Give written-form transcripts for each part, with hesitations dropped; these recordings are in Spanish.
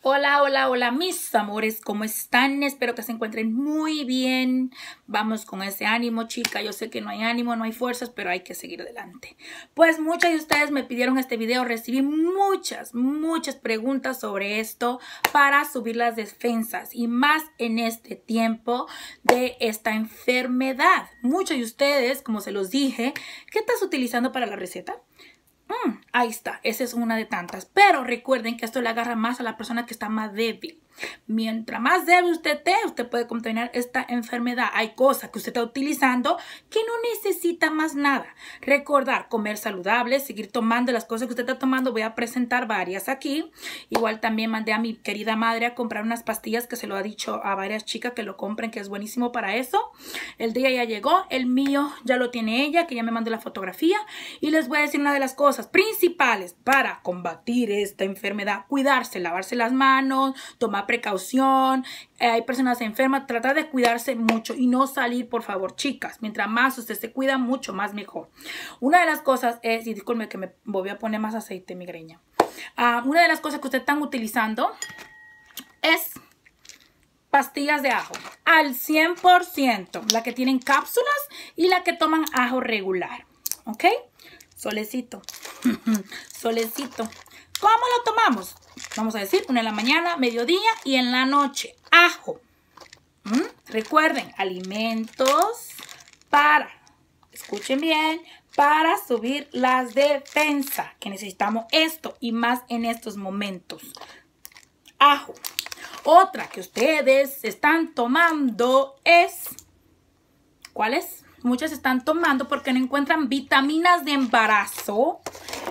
Hola, hola, hola, mis amores, ¿cómo están? Espero que se encuentren muy bien. Vamos con ese ánimo, chica. Yo sé que no hay ánimo, no hay fuerzas, pero hay que seguir adelante. Pues muchas de ustedes me pidieron este video. Recibí muchas preguntas sobre esto para subir las defensas y más en este tiempo de esta enfermedad. Muchos de ustedes, como se los dije, ¿qué estás utilizando para la receta? Ahí está, esa es una de tantas. Pero recuerden que esto le agarra más a la persona que está más débil. Mientras más débil usted esté, usted puede contaminar esta enfermedad. Hay cosas que usted está utilizando que no necesita más nada. Recordar, comer saludable, seguir tomando las cosas que usted está tomando. Voy a presentar varias aquí. Igual también mandé a mi querida madre a comprar unas pastillas que se lo ha dicho a varias chicas que lo compren, que es buenísimo para eso. El día ya llegó, el mío ya lo tiene ella, que ya me mandó la fotografía. Y les voy a decir una de las cosas principales para combatir esta enfermedad. Cuidarse, lavarse las manos, tomar precaución. Hay personas enfermas, tratar de cuidarse mucho y no salir, por favor, chicas. Mientras más usted se cuida, mucho más mejor. Una de las cosas es, y disculpe que me voy a poner más aceite, migreña. Una de las cosas que ustedes están utilizando es pastillas de ajo al 100%, la que tienen cápsulas y la que toman ajo regular, ¿ok? Solecito, solecito. ¿Cómo lo tomamos? Vamos a decir, una en la mañana, mediodía y en la noche. Ajo. Recuerden, alimentos para, escuchen bien, para subir las defensas, que necesitamos esto y más en estos momentos. Ajo. Otra que ustedes están tomando es, ¿cuál es? Muchas están tomando porque no encuentran vitaminas de embarazo.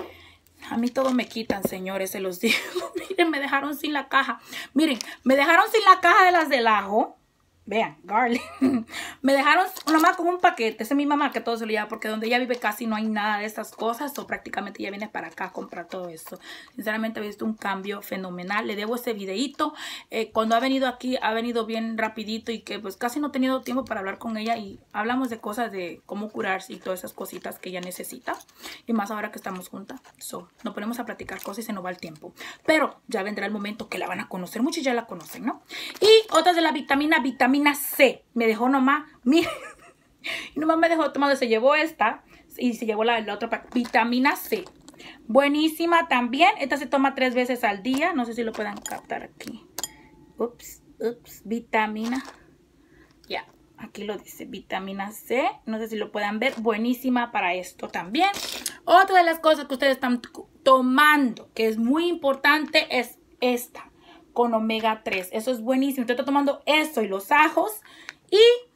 A mí todo me quitan, señores, se los digo. Miren, me dejaron sin la caja. Miren, me dejaron sin la caja de las del ajo. Vean, garlic. Me dejaron nomás con un paquete. Esa es mi mamá que todo se lo lleva porque donde ella vive casi no hay nada de estas cosas. O prácticamente ella viene para acá a comprar todo eso. Sinceramente he visto un cambio fenomenal. Le debo ese videito. Cuando ha venido aquí, ha venido bien rapidito y que pues casi no he tenido tiempo para hablar con ella. Y hablamos de cosas de cómo curarse y todas esas cositas que ella necesita. Y más ahora que estamos juntas. Nos ponemos a platicar cosas y se nos va el tiempo. Pero ya vendrá el momento que la van a conocer. Muchos ya la conocen, ¿no? Y otras de la vitamina C. Me dejó nomás, miren, nomás me dejó tomando, se llevó esta y se llevó la otra, vitamina C. Buenísima también. Esta se toma 3 veces al día. No sé si lo puedan captar aquí. Ups, vitamina. Ya, aquí lo dice, vitamina C. No sé si lo puedan ver. Buenísima para esto también. Otra de las cosas que ustedes están tomando, que es muy importante, es esta. Con omega 3. Eso es buenísimo. Usted está tomando esto y los ajos. Y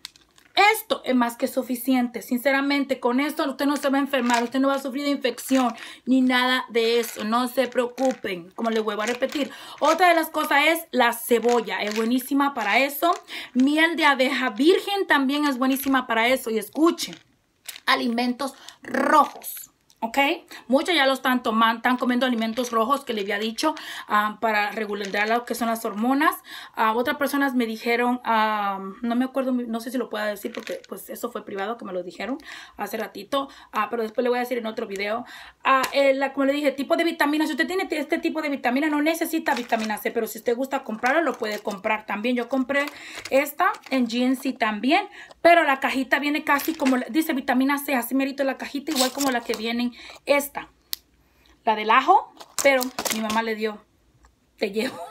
esto es más que suficiente. Sinceramente, con esto usted no se va a enfermar. Usted no va a sufrir de infección ni nada de eso. No se preocupen. Como les vuelvo a repetir. Otra de las cosas es la cebolla. Es buenísima para eso. Miel de abeja virgen también es buenísima para eso. Y escuchen. Alimentos rojos. ¿Ok? Muchos ya lo están tomando, están comiendo alimentos rojos que le había dicho para regular lo que son las hormonas. Otras personas me dijeron, no me acuerdo, no sé si lo puedo decir porque pues eso fue privado que me lo dijeron hace ratito, pero después le voy a decir en otro video. Como le dije, tipo de vitamina, si usted tiene este tipo de vitamina no necesita vitamina C, pero si usted gusta comprarlo, lo puede comprar también. Yo compré esta en GNC también, pero la cajita viene casi como, dice vitamina C, así merito la cajita, igual como la que vienen esta, la del ajo, pero mi mamá le dio, te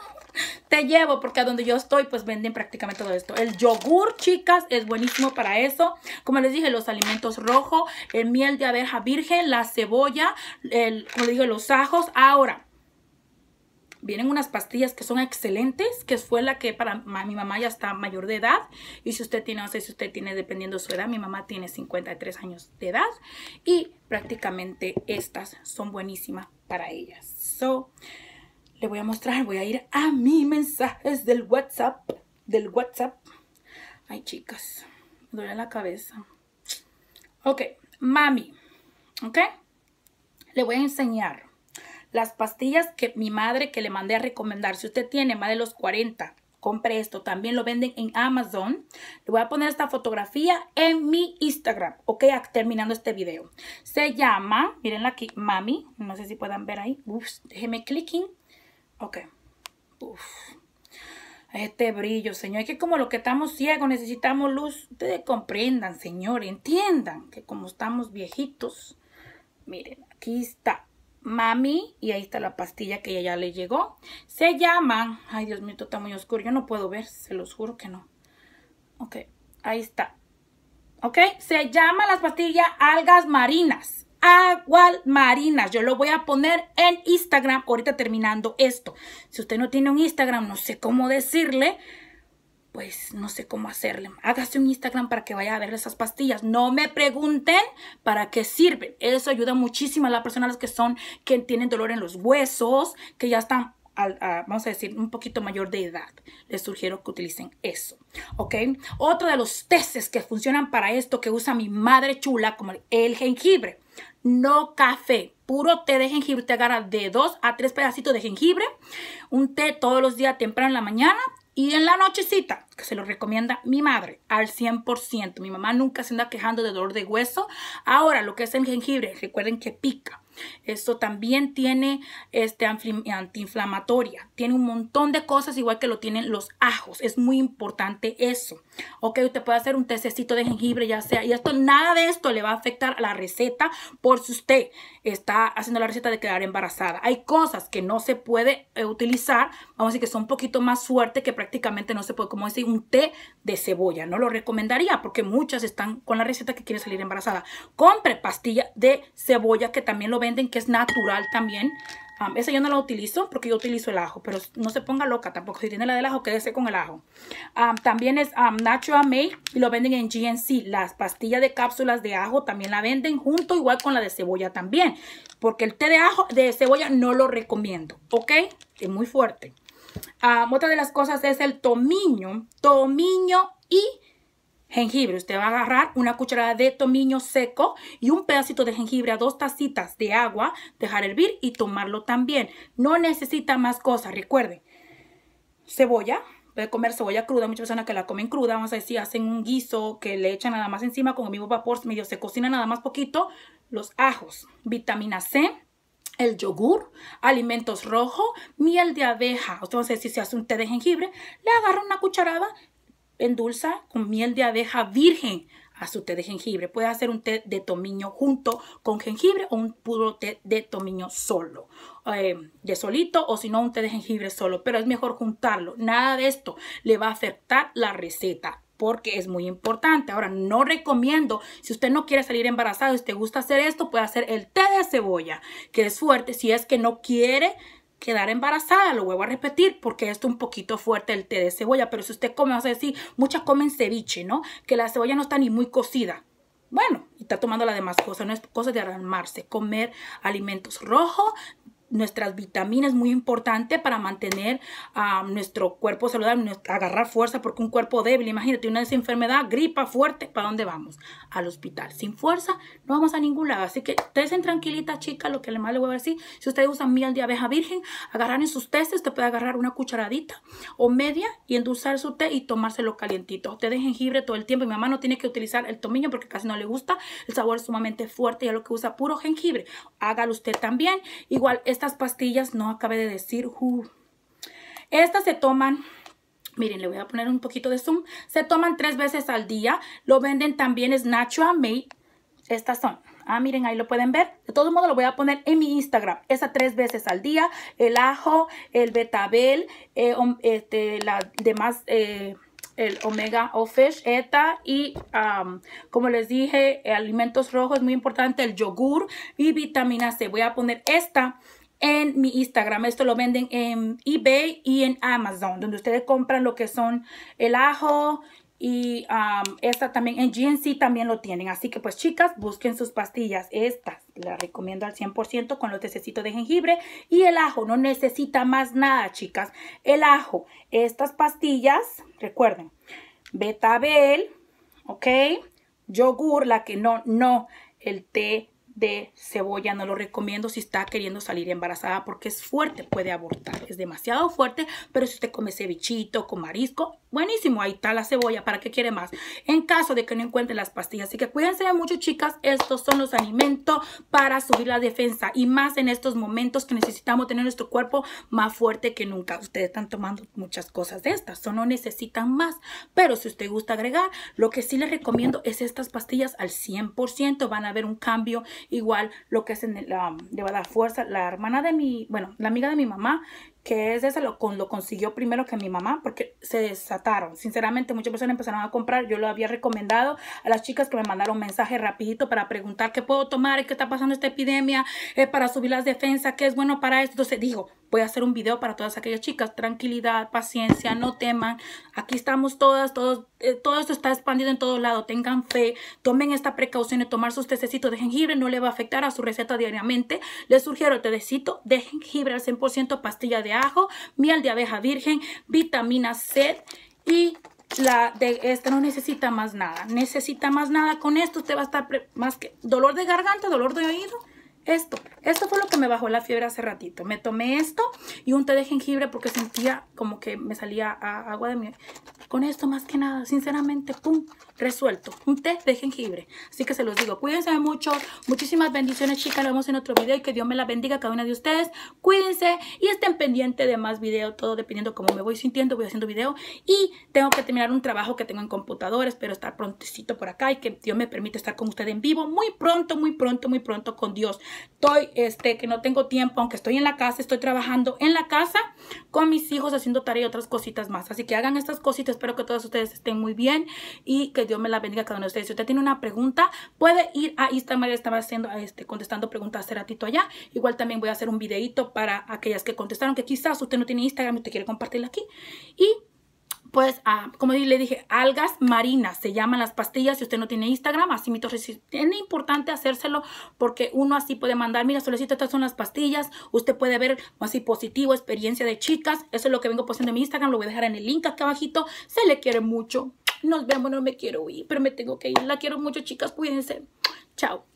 llevo, porque a donde yo estoy pues venden prácticamente todo esto. El yogur, chicas, es buenísimo para eso. Como les dije, los alimentos rojos, el miel de abeja virgen, la cebolla, como digo, los ajos. Ahora, vienen unas pastillas que son excelentes, que fue la que para mi mamá ya está mayor de edad. Y si usted tiene, no sé si usted tiene, dependiendo de su edad, mi mamá tiene 53 años de edad. Y prácticamente estas son buenísimas para ellas. Le voy a mostrar, voy a ir a mis mensajes del WhatsApp. Ay, chicas, me duele la cabeza. Ok, mami. Ok, le voy a enseñar las pastillas que mi madre que le mandé a recomendar. Si usted tiene más de los 40, compre esto. También lo venden en Amazon. Le voy a poner esta fotografía en mi Instagram. Ok, terminando este video. Se llama, mírenla aquí, Mami. No sé si puedan ver ahí. Ups, déjeme clicking. Ok. Uf. Este brillo, señor. Es que como lo que estamos ciegos, necesitamos luz. Ustedes comprendan, señor. Entiendan que como estamos viejitos. Miren, aquí está mami. Y ahí está la pastilla que ya le llegó. Se llama... Ay, Dios mío, esto está muy oscuro. Yo no puedo ver, se los juro que no. Ok, ahí está. Ok, se llama las pastillas algas marinas. Aguas marinas. Yo lo voy a poner en Instagram ahorita terminando esto. Si usted no tiene un Instagram, no sé cómo decirle, pues no sé cómo hacerle. Hágase un Instagram para que vaya a ver esas pastillas. No me pregunten para qué sirven. Eso ayuda muchísimo a las personas que tienen dolor en los huesos, que ya están, vamos a decir, un poquito mayor de edad. Les sugiero que utilicen eso. ¿Ok? Otro de los testes que funcionan para esto que usa mi madre chula, como el jengibre. No café, puro té de jengibre. Te agarra de 2 a 3 pedacitos de jengibre. Un té todos los días temprano en la mañana y en la nochecita, que se lo recomienda mi madre al 100%. Mi mamá nunca se anda quejando de dolor de hueso. Ahora, lo que es el jengibre, recuerden que pica. Esto también tiene antiinflamatoria. Tiene un montón de cosas igual que lo tienen los ajos. Es muy importante eso. Ok, usted puede hacer un tececito de jengibre ya sea. Y esto, nada de esto le va a afectar a la receta por si usted está haciendo la receta de quedar embarazada. Hay cosas que no se puede utilizar. Vamos a decir que son un poquito más fuertes que prácticamente no se puede. Como decir un té de cebolla. No lo recomendaría porque muchas están con la receta que quieren salir embarazada. Compre pastilla de cebolla que también lo venden, que es natural también. Esa yo no la utilizo porque yo utilizo el ajo, pero no se ponga loca tampoco. Si tiene la del ajo, quédese con el ajo. También es Natural Made y lo venden en GNC. Las pastillas de cápsulas de ajo también la venden junto igual con la de cebolla también. Porque el té de cebolla no lo recomiendo, ¿ok? Es muy fuerte. Otra de las cosas es el tomillo y jengibre. Usted va a agarrar una cucharada de tomillo seco y un pedacito de jengibre a 2 tacitas de agua, dejar hervir y tomarlo también. No necesita más cosas. Recuerden, cebolla. Puede comer cebolla cruda. Muchas personas que la comen cruda, vamos a decir, hacen un guiso que le echan nada más encima con el mismo vapor, medio se cocina nada más poquito. Los ajos, vitamina C, el yogur, alimentos rojos, miel de abeja. Usted va a decir, si se hace un té de jengibre, le agarra una cucharada, endulza con miel de abeja virgen a su té de jengibre. Puede hacer un té de tomillo junto con jengibre o un puro té de tomillo solo, de solito, o si no un té de jengibre solo, pero es mejor juntarlo. Nada de esto le va a afectar la receta porque es muy importante. Ahora, no recomiendo, si usted no quiere salir embarazada y usted gusta hacer esto, puede hacer el té de cebolla, que es fuerte. Si es que no quiere quedar embarazada, lo vuelvo a repetir porque esto es un poquito fuerte el té de cebolla, pero si usted come, vamos a decir, muchas comen ceviche, ¿no? Que la cebolla no está ni muy cocida. Bueno, y está tomando las demás cosas, no es cosa de alarmarse. Comer alimentos rojos, nuestras vitaminas, muy importante para mantener nuestro cuerpo saludable, agarrar fuerza, porque un cuerpo débil, imagínate, una enfermedad, gripa fuerte, ¿para dónde vamos? Al hospital. Sin fuerza no vamos a ningún lado. Así que estén tranquilitas, chicas, lo que más le voy a decir. Si ustedes usan miel de abeja virgen, agarrar en sus testes, usted puede agarrar una cucharadita o media y endulzar su té y tomárselo calientito. Té de jengibre todo el tiempo. Mi mamá no tiene que utilizar el tomillo porque casi no le gusta. El sabor es sumamente fuerte y es lo que usa puro jengibre. Hágalo usted también. Igual, estas pastillas, no acabé de decir, estas se toman, miren, le voy a poner un poquito de zoom, se toman 3 veces al día, lo venden también, es Natural Made, estas son, miren, ahí lo pueden ver, de todos modos lo voy a poner en mi Instagram, esa 3 veces al día, el ajo, el betabel, las demás, el omega o fish, ETA y como les dije, alimentos rojos, es muy importante, el yogur y vitamina C. Voy a poner esta en mi Instagram. Esto lo venden en eBay y en Amazon, donde ustedes compran lo que son el ajo y esta también en GNC también lo tienen. Así que pues chicas, busquen sus pastillas. Estas las recomiendo al 100% con los tececitos de jengibre y el ajo. No necesita más nada, chicas. El ajo, estas pastillas, recuerden, betabel, ok, yogur, el té de cebolla. No lo recomiendo si está queriendo salir embarazada porque es fuerte, puede abortar. Es demasiado fuerte, pero si usted come cevichito con marisco, buenísimo. Ahí está la cebolla. ¿Para qué quiere más? En caso de que no encuentre las pastillas. Así que cuídense mucho, chicas. Estos son los alimentos para subir la defensa. Y más en estos momentos que necesitamos tener nuestro cuerpo más fuerte que nunca. Ustedes están tomando muchas cosas de estas. O no necesitan más. Pero si usted gusta agregar, lo que sí les recomiendo es estas pastillas al 100%. Van a ver un cambio. Igual lo que es en le va a dar fuerza. La hermana de mi, bueno, la amiga de mi mamá, que es esa, lo consiguió primero que mi mamá porque se desataron. Sinceramente, muchas personas empezaron a comprar. Yo lo había recomendado a las chicas que me mandaron mensaje rapidito para preguntar qué puedo tomar, qué está pasando esta epidemia, para subir las defensas, qué es bueno para esto. Entonces dijo, voy a hacer un video para todas aquellas chicas. Tranquilidad, paciencia, no teman. Aquí estamos todas, todo esto está expandido en todo lado. Tengan fe, tomen esta precaución de tomar sus tececitos de jengibre. No le va a afectar a su receta diariamente. Les sugiero tecito de jengibre al 100%, pastilla de ajo, miel de abeja virgen, vitamina C y la de esta no necesita más nada. Necesita más nada. Con esto usted va a estar más que dolor de garganta, dolor de oído. Esto fue lo que me bajó la fiebre hace ratito. Me tomé esto y un té de jengibre porque sentía como que me salía agua de miel. Con esto más que nada, sinceramente, pum, resuelto. Un té de jengibre. Así que se los digo, cuídense mucho. Muchísimas bendiciones, chicas. Nos vemos en otro video y que Dios me la bendiga a cada una de ustedes. Cuídense y estén pendientes de más videos. Todo dependiendo cómo me voy sintiendo, voy haciendo video. Y tengo que terminar un trabajo que tengo en computador. Espero estar prontecito por acá y que Dios me permita estar con ustedes en vivo muy pronto, muy pronto, muy pronto con Dios. Estoy, que no tengo tiempo, aunque estoy en la casa, estoy trabajando en la casa con mis hijos, haciendo tarea y otras cositas más. Así que hagan estas cositas, espero que todos ustedes estén muy bien y que Dios me la bendiga a cada uno de ustedes. Si usted tiene una pregunta, puede ir a Instagram, estaba haciendo, contestando preguntas hace ratito allá. Igual también voy a hacer un videito para aquellas que contestaron, que quizás usted no tiene Instagram y usted quiere compartirla aquí. Y pues, como le dije, algas marinas se llaman las pastillas. Si usted no tiene Instagram, así es importante hacérselo porque uno así puede mandar, mira, solicito, estas son las pastillas. Usted puede ver así positivo, experiencia de chicas. Eso es lo que vengo poniendo en mi Instagram. Lo voy a dejar en el link acá abajito. Se le quiere mucho. Nos vemos, no me quiero ir, pero me tengo que ir. La quiero mucho, chicas. Cuídense. Chao.